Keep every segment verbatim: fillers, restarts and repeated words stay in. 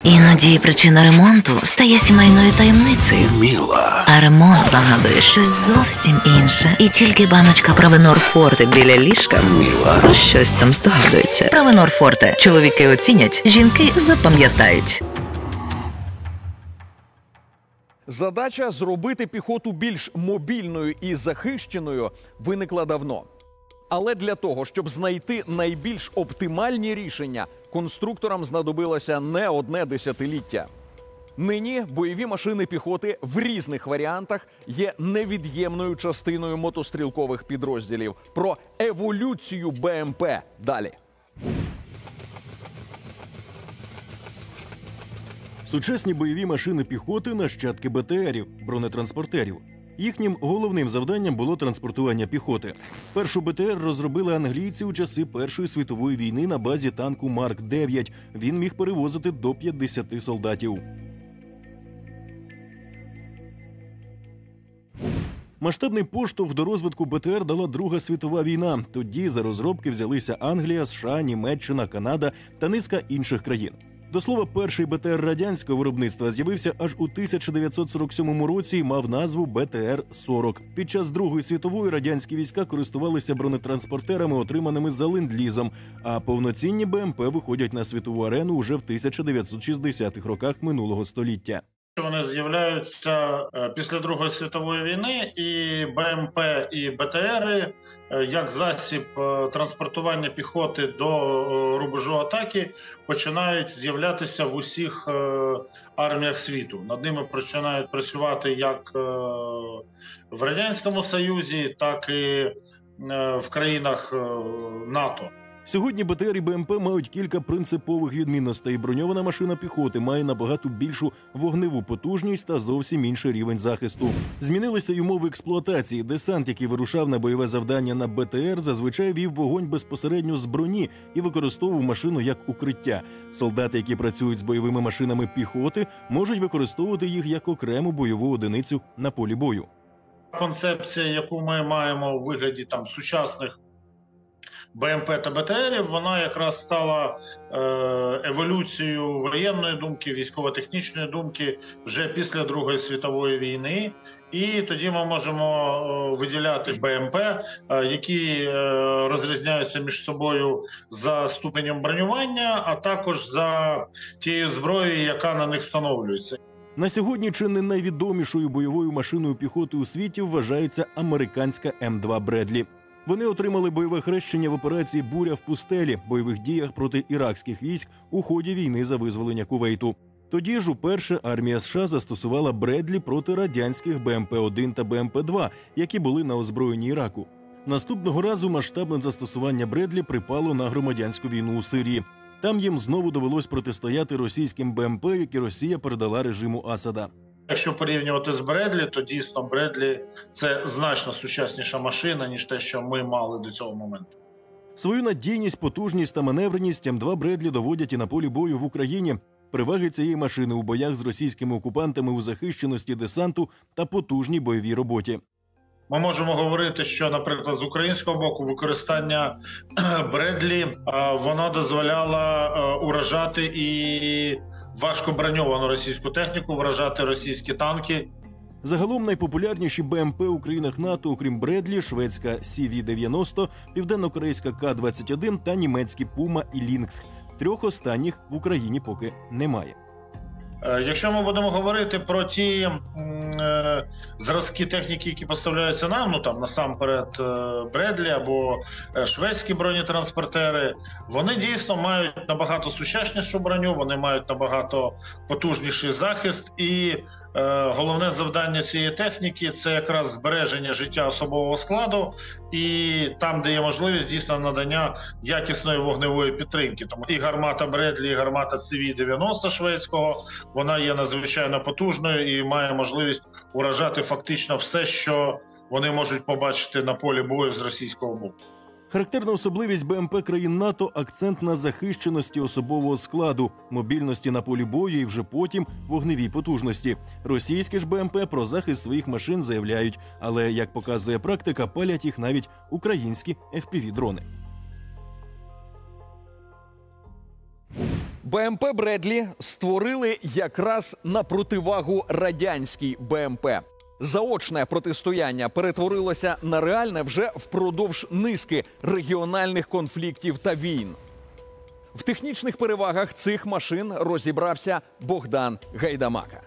Іноді причина ремонту стає сімейною таємницею. Міла. А ремонт нагадує щось зовсім інше. І тільки баночка Провенор Форте біля ліжка Міла. про щось там здогадується. Провенор Форте. Чоловіки оцінять, жінки запам'ятають. Задача зробити піхоту більш мобільною і захищеною виникла давно. Але для того, щоб знайти найбільш оптимальні рішення, конструкторам знадобилося не одне десятиліття. Нині бойові машини піхоти в різних варіантах є невід'ємною частиною мотострілкових підрозділів. Про еволюцію БМП далі. Сучасні бойові машини піхоти – нащадки БТРів, бронетранспортерів. Їхнім головним завданням було транспортування піхоти. Першу БТР розробили англійці у часи Першої світової війни на базі танку Марк дев'ять. Він міг перевозити до п'ятдесят солдатів. Масштабний поштовх до розвитку БТР дала Друга світова війна. Тоді за розробки взялися Англія, США, Німеччина, Канада та низка інших країн. До слова, перший БТР радянського виробництва з'явився аж у тисяча дев'ятсот сорок сьомому році і мав назву Б Т Р сорок. Під час Другої світової радянські війська користувалися бронетранспортерами, отриманими за ленд-лізом, а повноцінні Б М П виходять на світову арену уже в тисяча дев'ятсот шістдесятих роках минулого століття. Вони з'являються після Другої світової війни, і Б М П, і Б Т Ри як засіб транспортування піхоти до рубежу атаки починають з'являтися в усіх арміях світу. Над ними починають працювати як в Радянському Союзі, так і в країнах НАТО. Сьогодні Б Т Р і Б М П мають кілька принципових відмінностей. Броньована машина піхоти має набагато більшу вогневу потужність та зовсім інший рівень захисту. Змінилися й умови експлуатації. Десант, який вирушав на бойове завдання на Б Т Р, зазвичай вів вогонь безпосередньо з броні і використовував машину як укриття. Солдати, які працюють з бойовими машинами піхоти, можуть використовувати їх як окрему бойову одиницю на полі бою. Концепція, яку ми маємо у вигляді там сучасних Б М П та Б Т Рів, вона якраз стала е, еволюцією воєнної думки, військово-технічної думки вже після Другої світової війни. І тоді ми можемо виділяти Б М П, е, які е, розрізняються між собою за ступенем бронювання, а також за тією зброєю, яка на них встановлюється. На сьогодні чи не найвідомішою бойовою машиною піхоти у світі вважається американська М два Бредлі. Вони отримали бойове хрещення в операції «Буря в пустелі» – бойових діях проти іракських військ у ході війни за визволення Кувейту. Тоді ж уперше армія США застосувала Бредлі проти радянських Б М П один та Б М П два, які були на озброєнні Іраку. Наступного разу масштабне застосування Бредлі припало на громадянську війну у Сирії. Там їм знову довелось протистояти російським Б М П, які Росія передала режиму Асада. Якщо порівнювати з Бредлі, то дійсно Бредлі – це значно сучасніша машина, ніж те, що ми мали до цього моменту. Свою надійність, потужність та маневреність М два Бредлі доводять і на полі бою в Україні. Переваги цієї машини у боях з російськими окупантами у захищеності десанту та потужній бойовій роботі. Ми можемо говорити, що, наприклад, з українського боку використання Бредлі, вона дозволяла уражати і важко броньовану російську техніку, вражати російські танки. Загалом найпопулярніші Б М П у країнах НАТО, окрім Бредлі, шведська Сі Ві дев'яносто, південно-корейська К двадцять один та німецькі Пума і Лінкс. Трьох останніх в Україні поки немає. Якщо ми будемо говорити про ті е, зразки техніки, які поставляються нам, ну там насамперед е, Бредлі або е, шведські бронетранспортери, вони дійсно мають набагато сучаснішу броню, вони мають набагато потужніший захист, і е, головне завдання цієї техніки – це якраз збереження життя особового складу і там, де є можливість, дійсно надання якісної вогневої підтримки. Тому і гармата Бредлі, і гармата Сі Ві дев'яносто шведського, вона є надзвичайно потужною і має можливість уражати фактично все, що вони можуть побачити на полі бою з російського боку. Характерна особливість Б М П країн НАТО – акцент на захищеності особового складу, мобільності на полі бою і вже потім вогневій потужності. Російські ж Б М П про захист своїх машин заявляють, але, як показує практика, палять їх навіть українські Еф Пі Ві-дрони. БМП «Бредлі» створили якраз на противагу радянській БМП. Заочне протистояння перетворилося на реальне вже впродовж низки регіональних конфліктів та війн. В технічних перевагах цих машин розібрався Богдан Гайдамака.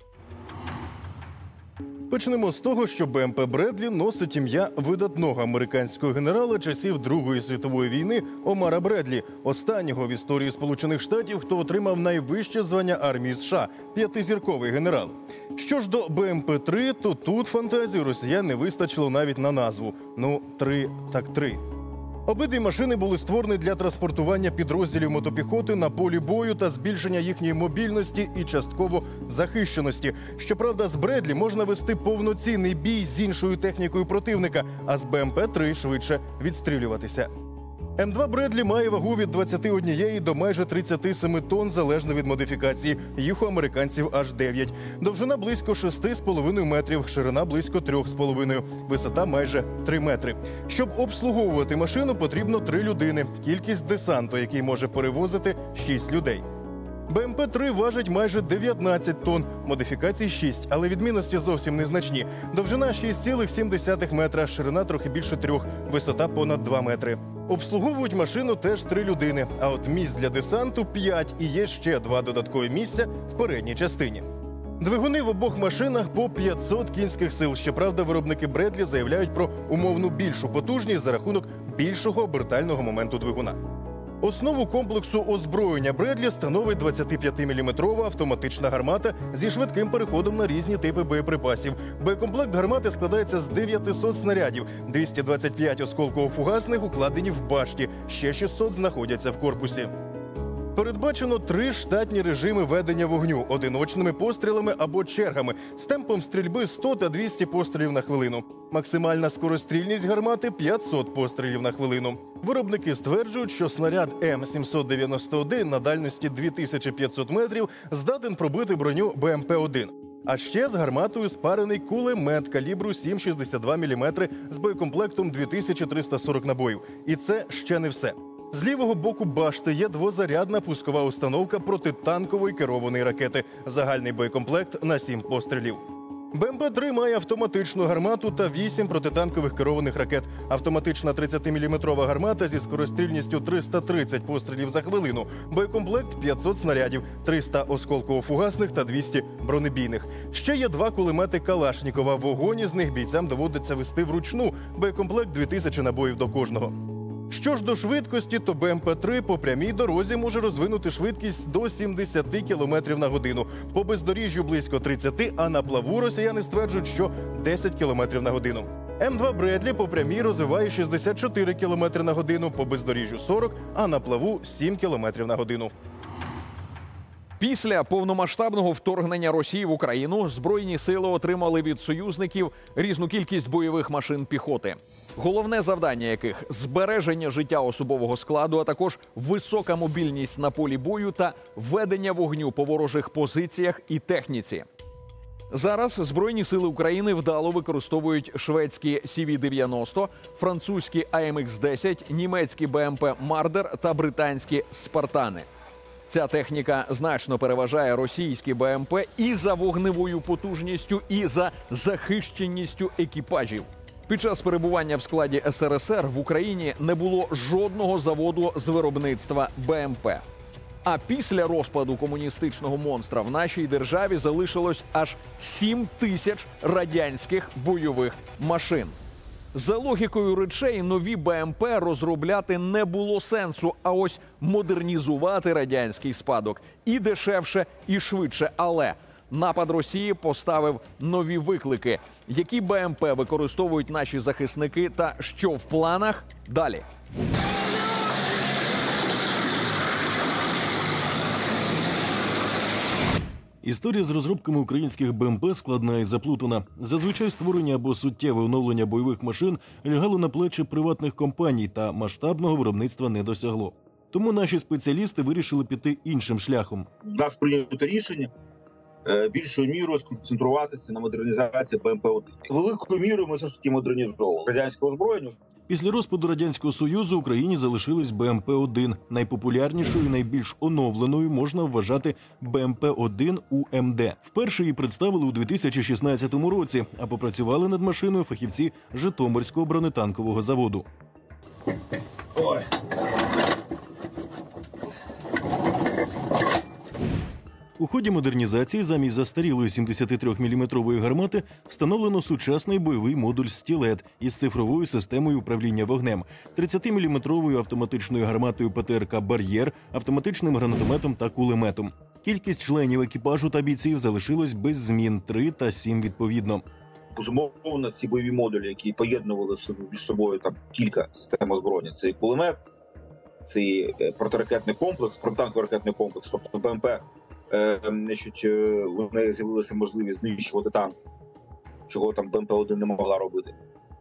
Почнемо з того, що БМП «Бредлі» носить ім'я видатного американського генерала часів Другої світової війни Омара Бредлі, останнього в історії Сполучених Штатів, хто отримав найвище звання армії США – п'ятизірковий генерал. Що ж до БМП три, то тут фантазії росіян не вистачило навіть на назву. Ну, три так три. Обидві машини були створені для транспортування підрозділів мотопіхоти на полі бою та збільшення їхньої мобільності і частково захищеності. Щоправда, з «Бредлі» можна вести повноцінний бій з іншою технікою противника, а з БМП три швидше відстрілюватися. Ем два «Бредлі» має вагу від двадцяти однієї до майже тридцяти семи тонн, залежно від модифікації. Їх у американців аж дев'ять. Довжина близько шести з половиною метрів, ширина близько трьох з половиною, висота майже три метри. Щоб обслуговувати машину, потрібно три людини. Кількість десанту, який може перевозити шість людей. БМП три важить майже дев'ятнадцять тонн, модифікацій шість, але відмінності зовсім незначні. Довжина шість цілих сім десятих метра, ширина трохи більше трьох, висота понад два метри. Обслуговують машину теж три людини, а от місць для десанту п'ять, і є ще два додаткові місця в передній частині. Двигуни в обох машинах по п'ятсот кінських сил. Щоправда, виробники «Бредлі» заявляють про умовну більшу потужність за рахунок більшого обертального моменту двигуна. Основу комплексу озброєння «Бредлі» становить двадцятип'ятиміліметрова автоматична гармата зі швидким переходом на різні типи боєприпасів. Боєкомплект гармати складається з дев'ятисот снарядів, двісті двадцять п'ять осколково-фугасних укладені в башті, ще шістсот знаходяться в корпусі. Передбачено три штатні режими ведення вогню – одиночними пострілами або чергами, з темпом стрільби сто та двісті пострілів на хвилину. Максимальна скорострільність гармати – п'ятсот пострілів на хвилину. Виробники стверджують, що снаряд М сімсот дев'яносто один на дальності дві тисячі п'ятсот метрів здатен пробити броню БМП один. А ще з гарматою спарений кулемет калібру сім цілих шістдесят два міліметри з боєкомплектом дві тисячі триста сорок набоїв. І це ще не все. З лівого боку башти є двозарядна пускова установка протитанкової керованої ракети. Загальний боєкомплект на сім пострілів. БМП три має автоматичну гармату та вісім протитанкових керованих ракет. Автоматична тридцятиміліметрова гармата зі скорострільністю триста тридцять пострілів за хвилину. Боєкомплект п'ятсот снарядів, триста осколково-фугасних та двісті бронебійних. Ще є два кулемети Калашнікова. Вогонь із них бійцям доводиться вести вручну. Боєкомплект дві тисячі набоїв до кожного. Що ж до швидкості, то БМП три по прямій дорозі може розвинути швидкість до сімдесят кілометрів на годину. По бездоріжжю близько тридцяти, а на плаву росіяни стверджують, що десять кілометрів на годину. Ем два «Бредлі» по прямій розвиває шістдесят чотири кілометри на годину, по бездоріжжю сорок, а на плаву сім кілометрів на годину. Після повномасштабного вторгнення Росії в Україну Збройні сили отримали від союзників різну кількість бойових машин піхоти. Головне завдання яких – збереження життя особового складу, а також висока мобільність на полі бою та ведення вогню по ворожих позиціях і техніці. Зараз Збройні сили України вдало використовують шведські Сі Ві дев'яносто, французькі А Ем Ікс десять, німецькі БМП «Мардер» та британські «Спартани». Ця техніка значно переважає російські БМП і за вогневою потужністю, і за захищеністю екіпажів. Під час перебування в складі Ес Ер Ес Ер в Україні не було жодного заводу з виробництва БМП. А після розпаду комуністичного монстра в нашій державі залишилось аж сім тисяч радянських бойових машин. За логікою речей, нові БМП розробляти не було сенсу, а ось модернізувати радянський спадок і дешевше, і швидше. Але напад Росії поставив нові виклики. Які БМП використовують наші захисники та що в планах – далі. Історія з розробками українських БМП складна і заплутана. Зазвичай створення або суттєве оновлення бойових машин лягало на плечі приватних компаній та масштабного виробництва не досягло. Тому наші спеціалісти вирішили піти іншим шляхом. У нас прийнято рішення більшою мірою сконцентруватися на модернізації БМП один. Великою мірою ми все ж таки модернізовували радянське озброєння. Після розпаду Радянського Союзу Україні залишились Б М П один. Найпопулярнішою і найбільш оновленою можна вважати Б М П один У М Д. Вперше її представили у дві тисячі шістнадцятому році, а попрацювали над машиною фахівці Житомирського бронетанкового заводу. Ой. У ході модернізації замість застарілої сімдесятитрьохміліметрової гармати встановлено сучасний бойовий модуль «Стілет» із цифровою системою управління вогнем, тридцятиміліметровою автоматичною гарматою П Т Р К «Бар'єр», автоматичним гранатометом та кулеметом. Кількість членів екіпажу та бійців залишилось без змін – три та сім відповідно. Безумовно, ці бойові модулі, які поєднували між собою там кілька систем озброєння, це і кулемет, це і протиракетний комплекс, протитанковий ракетний комплекс, тобто Б М П. Значить, в неї з'явилася можливість знищувати танк, чого там Б М П один не могла робити.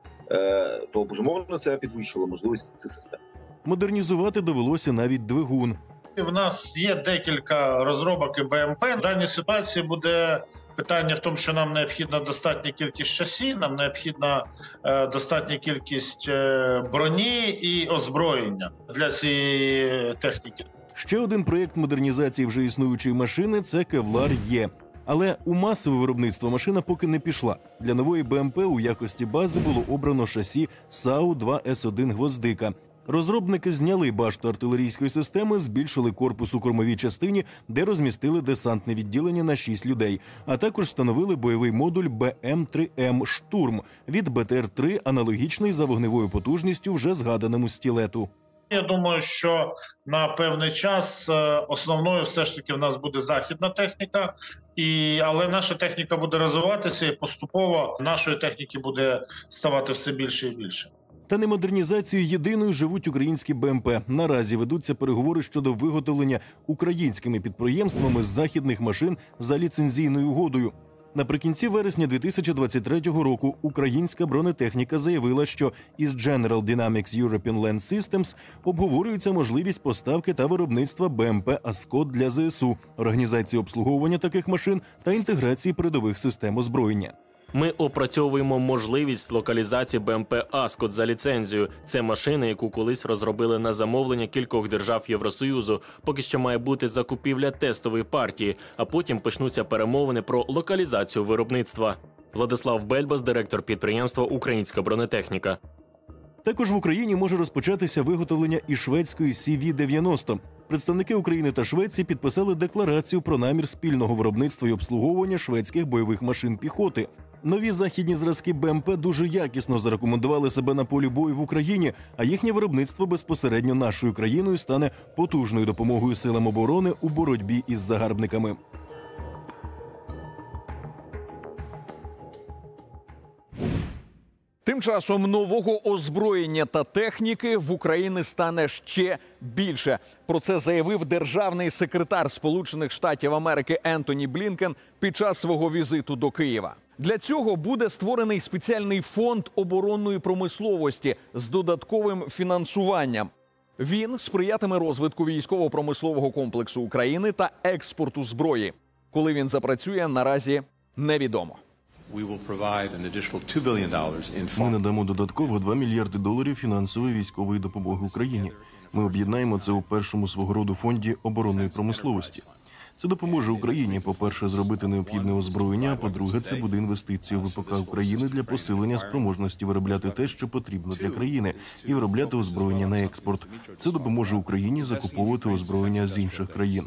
То, безумовно, це підвищило можливість цих систем. Модернізувати довелося навіть двигун. В нас є декілька розробок і Б М П. В даній ситуації буде питання в тому, що нам необхідна достатня кількість шасі, нам необхідна е, достатня кількість е, броні і озброєння для цієї техніки. Ще один проєкт модернізації вже існуючої машини – це «Кевлар-Є». Але у масове виробництво машина поки не пішла. Для нової Б М П у якості бази було обрано шасі С А У два С один «Гвоздика». Розробники зняли башту артилерійської системи, збільшили корпус у кормовій частині, де розмістили десантне відділення на шість людей, а також встановили бойовий модуль Б М три М «Штурм» від Б Т Р три, аналогічний за вогневою потужністю вже згаданому «Стілету». Я думаю, що на певний час основною все ж таки в нас буде західна техніка, і, але наша техніка буде розвиватися і поступово нашої техніки буде ставати все більше і більше. Та не модернізацією єдиною живуть українські Б М П. Наразі ведуться переговори щодо виготовлення українськими підприємствами західних машин за ліцензійною угодою. Наприкінці вересня дві тисячі двадцять третього року українська бронетехніка заявила, що із General Dynamics European Land Systems обговорюється можливість поставки та виробництва Б М П «Аскот» для З С У, організації обслуговування таких машин та інтеграції передових систем озброєння. Ми опрацьовуємо можливість локалізації Б М П «Аскот» за ліцензією. Це машина, яку колись розробили на замовлення кількох держав Євросоюзу. Поки що має бути закупівля тестової партії, а потім почнуться перемовини про локалізацію виробництва. Владислав Бельбас, директор підприємства «Українська бронетехніка». Також в Україні може розпочатися виготовлення і шведської С В дев'яносто. Представники України та Швеції підписали декларацію про намір спільного виробництва і обслуговування шведських бойових машин піхоти. Нові західні зразки Б М П дуже якісно зарекомендували себе на полі бою в Україні, а їхнє виробництво безпосередньо нашою країною стане потужною допомогою силам оборони у боротьбі із загарбниками. Тим часом нового озброєння та техніки в Україні стане ще більше. Про це заявив державний секретар Сполучених Штатів Америки Ентоні Блінкен під час свого візиту до Києва. Для цього буде створений спеціальний фонд оборонної промисловості з додатковим фінансуванням. Він сприятиме розвитку військово-промислового комплексу України та експорту зброї. Коли він запрацює, наразі невідомо. Ми надамо додатково два мільярди доларів фінансової військової допомоги Україні. Ми об'єднаємо це у першому свого роду фонді оборонної промисловості. Це допоможе Україні, по-перше, зробити необхідне озброєння, а по-друге, це буде інвестицією в В П К України для посилення спроможності виробляти те, що потрібно для країни, і виробляти озброєння на експорт. Це допоможе Україні закуповувати озброєння з інших країн.